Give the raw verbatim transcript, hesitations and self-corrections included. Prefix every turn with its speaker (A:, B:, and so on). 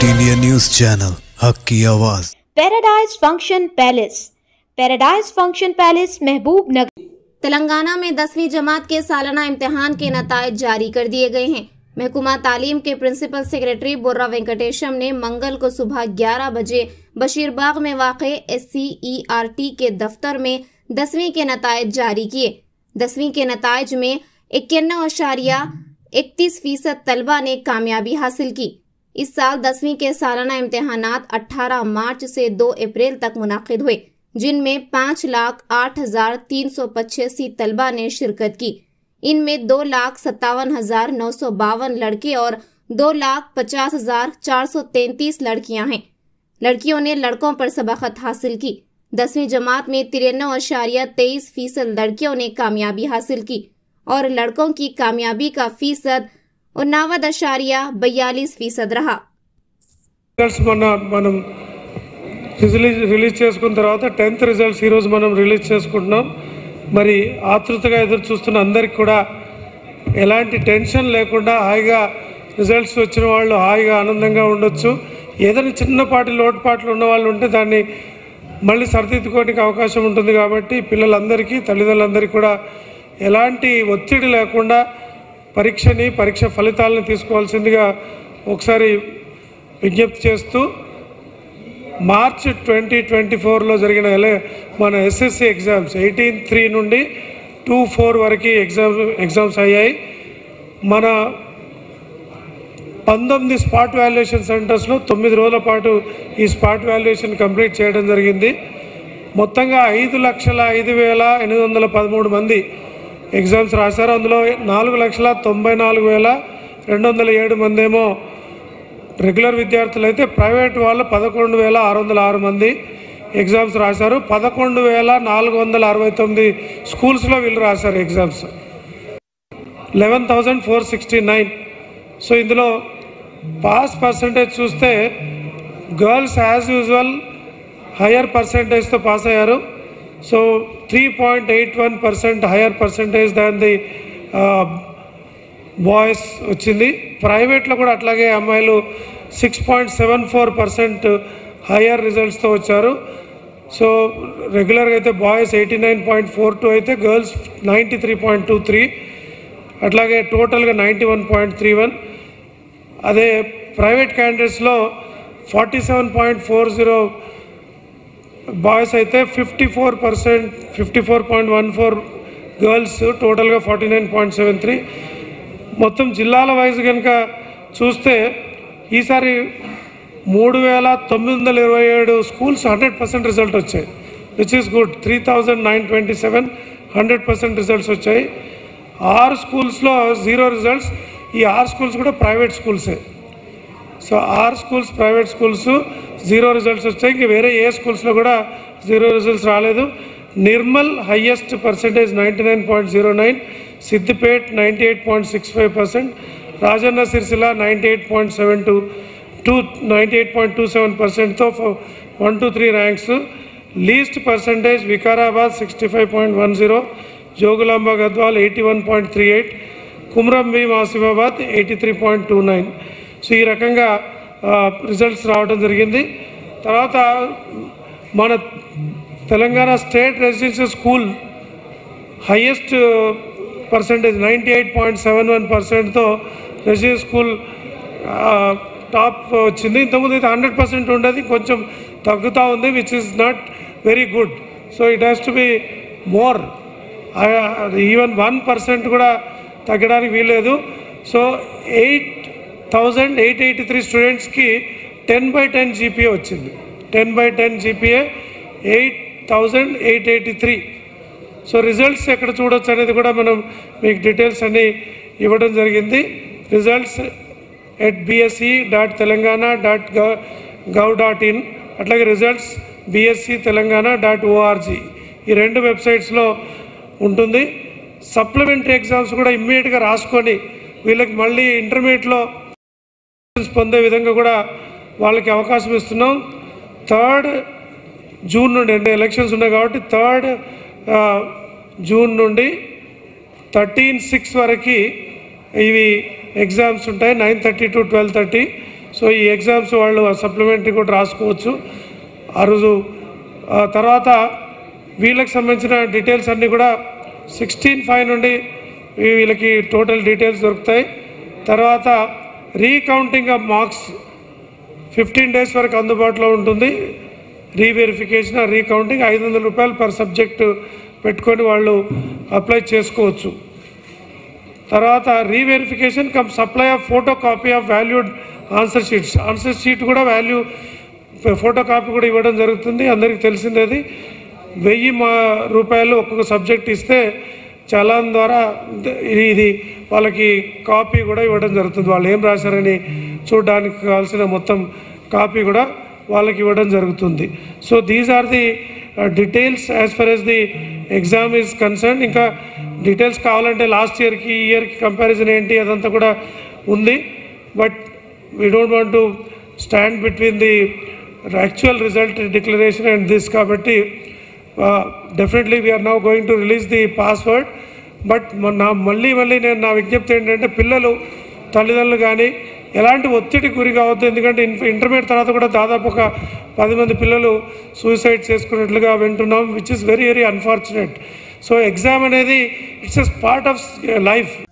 A: India news channel हक की आवाज़।
B: Paradise function palace. Paradise function palace Mahbubnagar.
C: Telangana में दसवीं जमात के सालाना इम्तिहान के नताइज जारी कर दिए गए हैं। महकमा तालीम के प्रिंसिपल सेक्रेटरी बोर्रा वेंकटेशम ने मंगल को सुबह ग्यारह बजे बशीरबाग में वाक़े S C E R T के दफ्तर में दसवीं के नताइज जारी किए। दसवीं के नताइज में इक्यानवे अशारिया इकतीस फीसद तलबा ने कामयाबी हासिल की। इस साल दसवीं के सालाना इम्तिहानात अठारह मार्च से दो अप्रैल तक मुनाकिद हुए, जिनमें पाँच लाख आठ हजार तीन सौ पचासी तलबा ने शिरकत की। इनमें दो लाख सत्तावन हजार नौ सौ बावन लड़के और दो लाख पचास हजार चार सौ तैंतीस लड़कियां हैं। लड़कियों ने लड़कों पर सबकत हासिल की। दसवीं जमात में तिरानवे अशारिया तेईस फीसद लड़कियों ने कामयाबी हासिल की और लड़कों की कामयाबी का फीसद उन्नावे अशारिया बयालीस फीसद रहा।
D: మనం రిలీజ్ రిలీజ్ చేసుకున్న తర్వాత టెన్త్ రిజల్ట్స్ ఈరోజు మనం రిలీజ్ చేసుకుంటున్నాం. మరి ఆతృతగా ఎదురు చూస్తున్న అందరికి కూడా ఎలాంటి టెన్షన్ లేకుండా హాయిగా రిజల్ట్స్ వచ్చిన వాళ్ళు హాయిగా ఆనందంగా ఉండొచ్చు. ఏదైనా చిన్నపాటి లోటుపాట్లు ఉన్న వాళ్ళు ఉంటే దాన్ని మళ్ళీ సరిదిద్దుకోవడానికి అవకాశం ఉంటుంది. కాబట్టి పిల్లలందరికీ తల్లిదండ్రులందరికీ కూడా ఎలాంటి ఒత్తిడి లేకుండా పరీక్షని పరీక్ష ఫలితాలను తీసుకోవాల్సిందిగా ఒకసారి విజ్ఞప్తి చేస్తూ మార్చ్ ట్వంటీ ట్వంటీ ఫోర్లో జరిగిన మన ఎస్ఎస్సి ఎగ్జామ్స్ ఎయిటీన్ త్రీ నుండి టూ ఫోర్ వరకు ఎగ్జామ్ ఎగ్జామ్స్ అయ్యాయి. మన పంతొమ్మిది స్పాట్ వాల్యుయేషన్ సెంటర్స్లో తొమ్మిది రోజుల పాటు ఈ స్పాట్ వాల్యుయేషన్ కంప్లీట్ చేయడం జరిగింది. మొత్తంగా ఐదు లక్షల ఐదు వేల ఎనిమిది వందల పదమూడు మంది ఎగ్జామ్స్ రాశారు. అందులో నాలుగు లక్షల తొంభై నాలుగు వేల రెండు వందల ఏడు మంది ఏమో రెగ్యులర్ విద్యార్థులు అయితే ప్రైవేట్ వాళ్ళు పదకొండు వేల ఆరు వందల ఆరు మంది ఎగ్జామ్స్ రాశారు. పదకొండు వేల నాలుగు వందల అరవై తొమ్మిది స్కూల్స్లో వీళ్ళు రాశారు exams, eleven thousand four sixty nine. So ఇందులో పాస్ పర్సంటేజ్ చూస్తే గర్ల్స్ యాజ్ యూజువల్ హయ్యర్ పర్సంటేజ్తో పాస్ అయ్యారు. So three point eight one percent higher percentage than the boys వచ్చింది. ప్రైవేట్లో కూడా అట్లాగే అమ్మాయిలు six point seven four percent higher రిజల్ట్స్తో వచ్చారు. సో రెగ్యులర్గా అయితే boys eighty nine point four two అయితే girls ninety three point two three అట్లాగే టోటల్గా ninety one point three one. అదే ప్రైవేట్ క్యాండిడేట్స్లో forty seven point four zero boys అయితే fifty four percent fifty four point one four girls, టోటల్గా forty nine point seven three. మొత్తం జిల్లాల wise కనుక చూస్తే ఈసారి మూడు వేల తొమ్మిది వందల ఇరవై ఏడు స్కూల్స్ హండ్రెడ్ పర్సెంట్ రిజల్ట్ వచ్చాయి, which is good. Three thousand nine twenty seven hundred percent results వచ్చాయి. ఆరు స్కూల్స్లో జీరో రిజల్ట్స్. ఈ ఆరు స్కూల్స్ కూడా ప్రైవేట్ స్కూల్సే. సో ఆరు schools private schools zero results వచ్చాయి. ఇంక వేరే ఏ స్కూల్స్లో కూడా జీరో రిజల్ట్స్ రాలేదు. Nirmal highest percentage ninety nine point zero nine, Siddipet ninety eight point six five percent, Rajanna Sircilla ninety eight point seven two two ninety eight point two seven పర్సెంట్తో one two three ranks. Least percentage Vikarabad sixty five point one zero, Jogulamba Gadwal eighty one point three eight, Kumram Bheem Asifabad eighty three point two nine. So ఈ రకంగా results రావడం జరిగింది. తర్వాత మన Telangana state residential school highest percentage ninety eight point seven one పర్సెంట్తో residential school top వచ్చింది. ఇంతకుముందు అయితే హండ్రెడ్ పర్సెంట్ ఉండేది, కొంచెం తగ్గుతూ ఉంది, which is not very good. So it has to be more. Even one percent కూడా తగ్గడానికి వీల్లేదు. So eight thousand eight eighty three స్టూడెంట్స్కి టెన్ బై టెన్ జీపీఏ వచ్చింది. Ten by ten GPA eight thousand eight eighty three. So results ఎక్కడ చూడొచ్చు అనేది కూడా మనం మీకు డీటెయిల్స్ అన్నీ ఇవ్వడం జరిగింది. Results at BSE dot Telangana dot gov dot in, అట్లాగే results BSE Telangana dot ORG, ఈ రెండు వెబ్సైట్స్లో ఉంటుంది. సప్లిమెంటరీ ఎగ్జామ్స్ కూడా ఇమ్మీడియట్గా రాసుకొని వీళ్ళకి మళ్ళీ ఇంటర్మీడియట్లో పొందే విధంగా కూడా వాళ్ళకి అవకాశం ఇస్తున్నాం. థర్డ్ జూన్ నుండి అంటే ఎలక్షన్స్ ఉన్నాయి కాబట్టి థర్డ్ జూన్ నుండి థర్టీన్ సిక్స్ వరకు ఇవి ఎగ్జామ్స్ ఉంటాయి, nine thirty to twelve thirty. So ఈ ఎగ్జామ్స్ వాళ్ళు సప్లిమెంటరీ కూడా రాసుకోవచ్చు ఆ రోజు. తర్వాత వీళ్ళకి సంబంధించిన డీటెయిల్స్ అన్నీ కూడా సిక్స్టీన్ ఫైవ్ నుండి వీళ్ళకి టోటల్ డీటెయిల్స్ దొరుకుతాయి. తర్వాత recounting of marks fifteen days వరకు అందుబాటులో ఉంటుంది. రీవెరిఫికేషన్ రీకౌంటింగ్ ఐదు వందల రూపాయలు పర్ సబ్జెక్టు పెట్టుకొని వాళ్ళు అప్లై చేసుకోవచ్చు. తర్వాత reverification cum supply of photo copy of valued answer sheets. Answer sheet కూడా వాల్యూ ఫోటో కాపీ కూడా ఇవ్వడం జరుగుతుంది. అందరికీ తెలిసిందేది. వెయ్యి మా రూపాయలు ఒక్కొక్క సబ్జెక్ట్ ఇస్తే చలాన్ ద్వారా ఇది వాళ్ళకి కాపీ కూడా ఇవ్వడం జరుగుతుంది. వాళ్ళు ఏం రాశారని చూడడానికి కావాల్సిన మొత్తం కాపీ కూడా వాళ్ళకి ఇవ్వడం జరుగుతుంది. So these are the details as far as the exam is concern. ఇంకా డీటెయిల్స్ కావాలంటే లాస్ట్ ఇయర్కి ఈ ఇయర్కి కంపారిజన్ ఏంటి అదంతా కూడా ఉంది. But we don't want to stand between the actual result declaration and this. కాబట్టి definitely we're now going to release the password. But నా మళ్ళీ మళ్ళీ నేను నా విజ్ఞప్తి ఏంటంటే పిల్లలు తల్లిదండ్రులు కానీ ఎలాంటి ఒత్తిడి గురి కావద్దు. ఎందుకంటే ఇంటర్మీడియట్ తర్వాత కూడా దాదాపు ఒక పది మంది పిల్లలు సూసైడ్ చేసుకున్నట్లుగా వింటున్నాం, which is very very unfortunate. So exam అనేది it's a part of life.